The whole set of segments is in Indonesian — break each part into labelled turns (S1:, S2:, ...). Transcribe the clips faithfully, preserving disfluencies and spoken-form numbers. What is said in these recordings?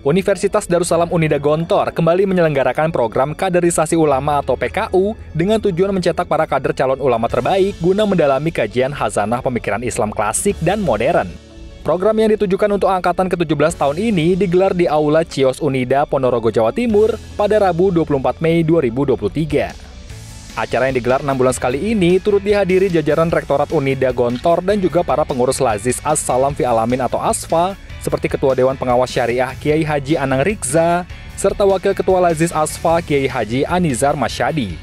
S1: Universitas Darussalam Unida Gontor kembali menyelenggarakan program kaderisasi ulama atau P K U dengan tujuan mencetak para kader calon ulama terbaik guna mendalami kajian khazanah pemikiran Islam klasik dan modern. Program yang ditujukan untuk angkatan ke tujuh belas tahun ini digelar di Aula Cios Unida, Ponorogo, Jawa Timur pada Rabu dua puluh empat Mei dua ribu dua puluh tiga. Acara yang digelar enam bulan sekali ini turut dihadiri jajaran Rektorat Unida Gontor dan juga para pengurus Lazis As-Salam Fi Alamin atau Asfa, seperti Ketua Dewan Pengawas Syariah Kiai Haji Anang Rikza, serta Wakil Ketua Lazis Asfa Kiai Haji Anizar Masyadi.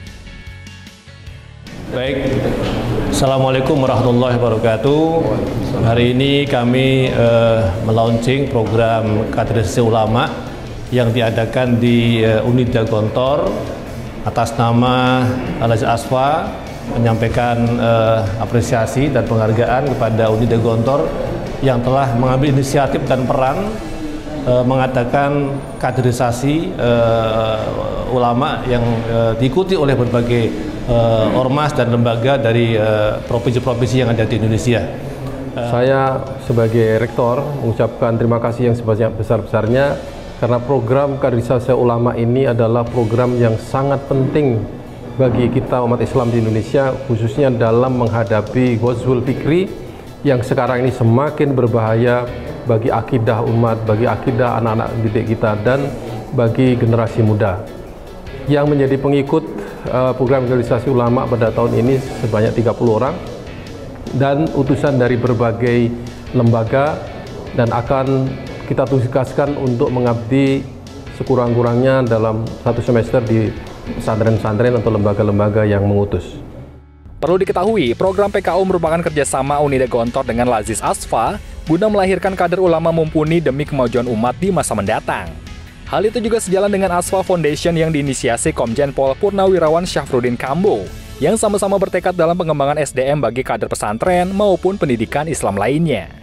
S2: Baik, Assalamualaikum warahmatullahi wabarakatuh. Hari ini kami uh, melaunching program kaderisasi ulama yang diadakan di uh, Unida Gontor atas nama Lazis Asfa, menyampaikan uh, apresiasi dan penghargaan kepada Unida Gontor yang telah mengambil inisiatif dan peran uh, mengadakan kaderisasi uh, ulama yang uh, diikuti oleh berbagai uh, ormas dan lembaga dari provinsi-provinsi uh, yang ada di Indonesia. Uh,
S3: Saya sebagai rektor mengucapkan terima kasih yang sebesar-besarnya karena program kaderisasi ulama ini adalah program yang sangat penting bagi kita umat Islam di Indonesia, khususnya dalam menghadapi ghazwul fikri yang sekarang ini semakin berbahaya bagi akidah umat, bagi akidah anak-anak didik kita, dan bagi generasi muda. Yang menjadi pengikut uh, program kaderisasi ulama pada tahun ini sebanyak tiga puluh orang, dan utusan dari berbagai lembaga, dan akan kita tugaskan untuk mengabdi sekurang-kurangnya dalam satu semester di pesantren-pesantren atau lembaga-lembaga yang mengutus.
S1: Perlu diketahui, program P K U merupakan kerjasama Unida Gontor dengan Lazis Asfa guna melahirkan kader ulama mumpuni demi kemajuan umat di masa mendatang. Hal itu juga sejalan dengan Asfa Foundation yang diinisiasi Komjen Pol Purnawirawan Syafruddin Kambo, yang sama-sama bertekad dalam pengembangan S D M bagi kader pesantren maupun pendidikan Islam lainnya.